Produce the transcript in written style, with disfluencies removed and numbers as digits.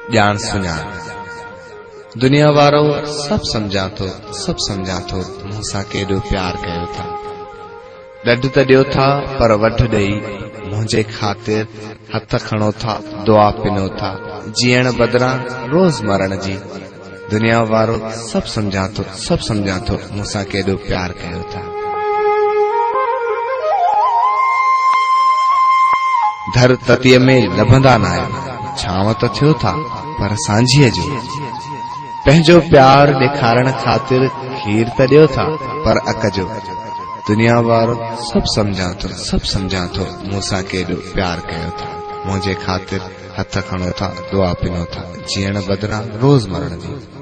ॼाण सुञाण दुनिया वारो सब समझा थो मूंसां केॾो प्यार कयो था। ॾढ त ॾियो था पर वढ ॾेई मुंहिंजे ख़ातिर हथ खणो था, दुआ पिनो था, जीअण बदिरां रोज़ मरण जी। दुनिया वारो सब समझा थो मूंसां केॾो प्यार कयो था। धर ततीअ में लभंदा न आहियो, छांव त थियो था पर सांझीअ जो। पंहिंजो प्यार ॾेखारण ख़ातिर खीर त ॾियो था पर अक जो। दुनिया वारो सब समझा थो मूंसां केॾो प्यार कयो था। मुंहिंजे ख़ातिर हथ खणो था, दुआ पिनो था, जीअण बदिरां रोज़ मरण जी।